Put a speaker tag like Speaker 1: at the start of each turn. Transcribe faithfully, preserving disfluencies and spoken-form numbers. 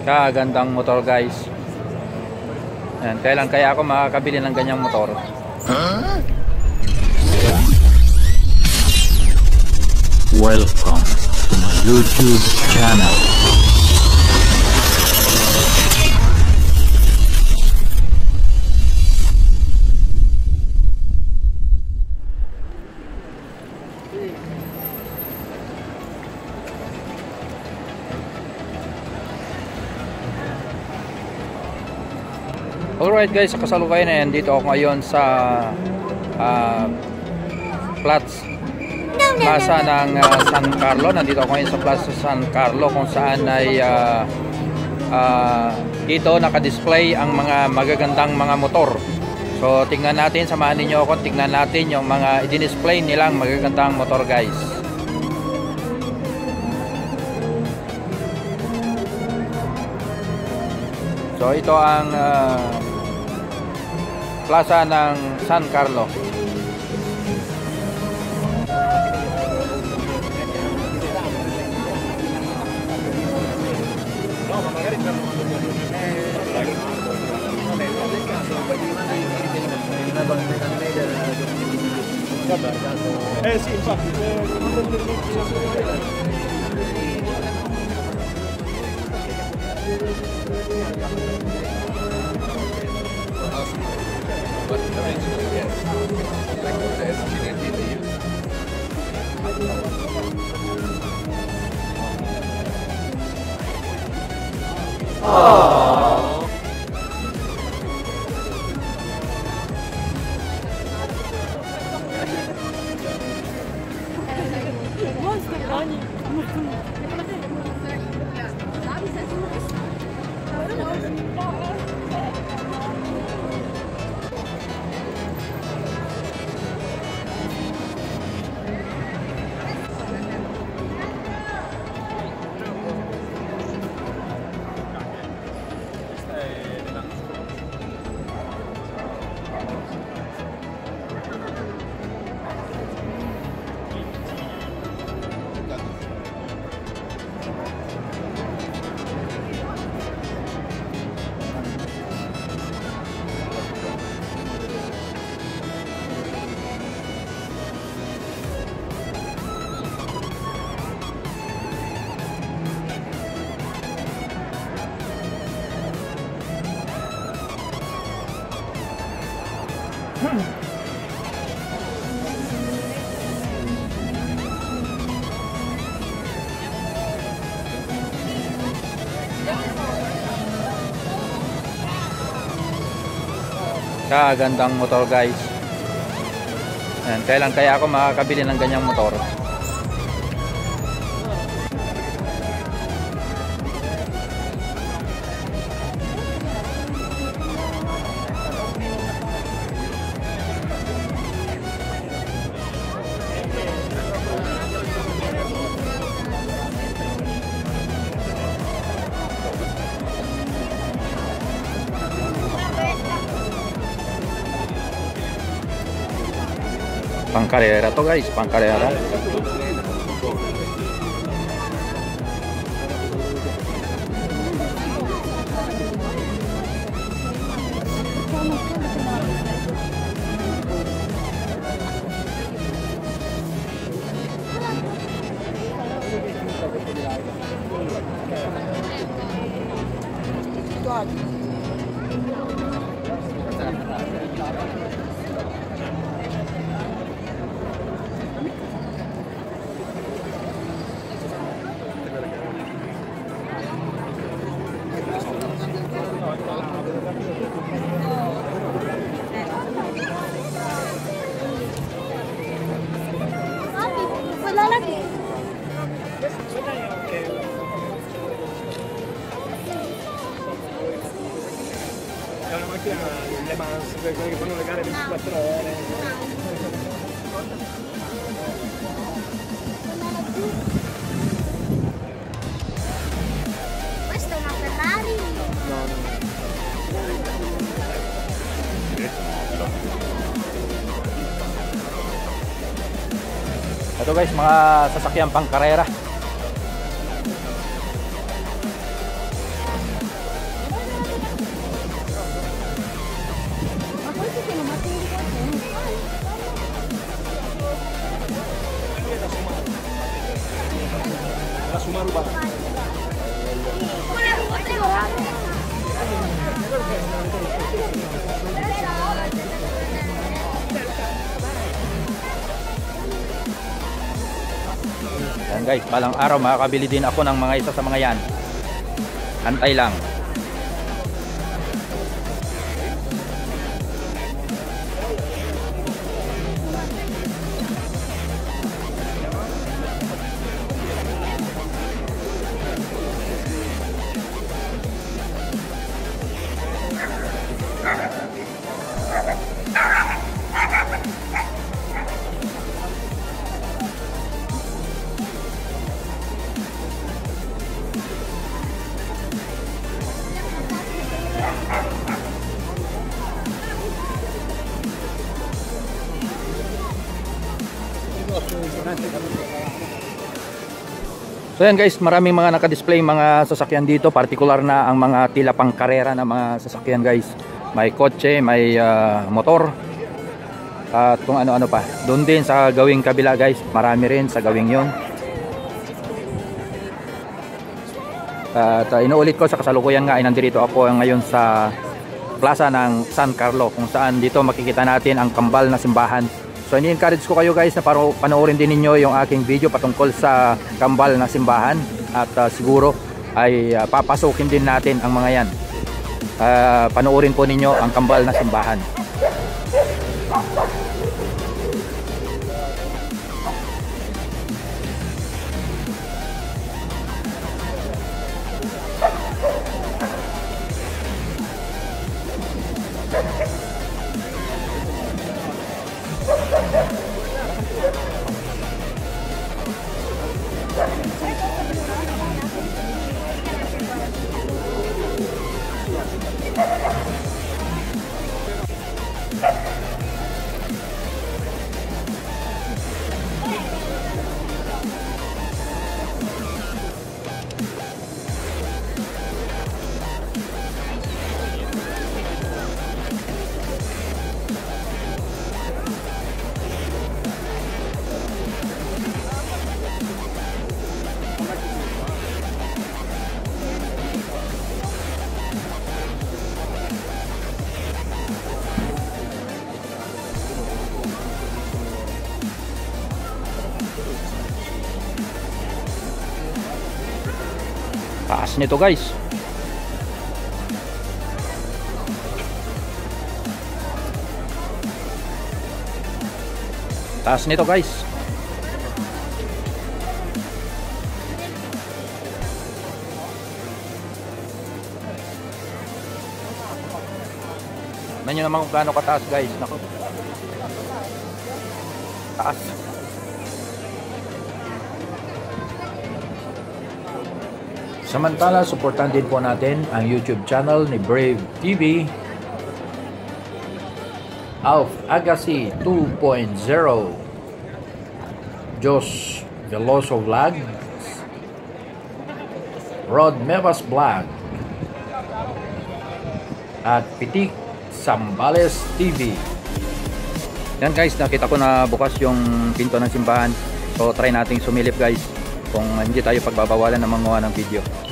Speaker 1: Kagandang motor, guys. Ayan, kailan kaya ako makakabili ng ganyang motor? Huh?
Speaker 2: Welcome to my YouTube channel.
Speaker 1: Alright guys, sa kasalukuyan na yan, dito ako ngayon sa uh, Plaza Plaza ng uh, San Carlo. Nandito ako ngayon sa Plaza San Carlo, kung saan ay uh, uh, dito nakadisplay ang mga magagandang mga motor. So tingnan natin, samahan niyo ako, tingnan natin yung mga i-display nilang magagandang motor, guys. So ito ang uh, Plaza ng San Carlo.
Speaker 3: Eh sì, infatti, oh.
Speaker 1: Kagandang motor, guys. Ayan, kailan kaya ako makakabili ng ganyang motor? Pangkarera to, guys, pangkarera.
Speaker 4: Wala lagi.
Speaker 3: È una macchina Le Mans, quelle che fanno le gare ventiquattro ore.
Speaker 4: Questa è una Ferrari?
Speaker 3: No, no.
Speaker 1: Ito, guys, mga sasakyan pang karera.
Speaker 3: Rumah rubah.
Speaker 1: Yan guys, balang araw makakabili din ako ng mga isa sa mga yan. Antay lang. So yan guys, maraming mga naka-display mga sasakyan dito, particular na ang mga tila pang karera na mga sasakyan guys. May kotse, may uh, motor, at kung ano-ano pa. Doon din sa gawing kabila guys, marami rin sa gawing yon. At uh, inuulit ko sa kasalukuyan nga ay nandito ako ngayon sa plaza ng San Carlo, kung saan dito makikita natin ang kambal na simbahan. So ini-encourage ko kayo guys na paro, panoorin din ninyo yung aking video patungkol sa kambal na simbahan, at uh, siguro ay uh, papasukin din natin ang mga yan. Uh, panoorin po ninyo ang kambal na simbahan. Taas nito guys. Taas nito guys. Tignan nyo naman kung gaano kataas guys. Naku. Taas. Samantala, supportan din po natin ang YouTube channel ni Brave T V, Alf Agassi two point oh, Jos Veloso Vlog, Rod Mevas Vlog, at Pitik Sambales T V. Yan guys, nakita ko na bukas yung pinto ng simbahan. So try nating sumilip guys, kung hindi tayo pagbabawalan ng mga ng video.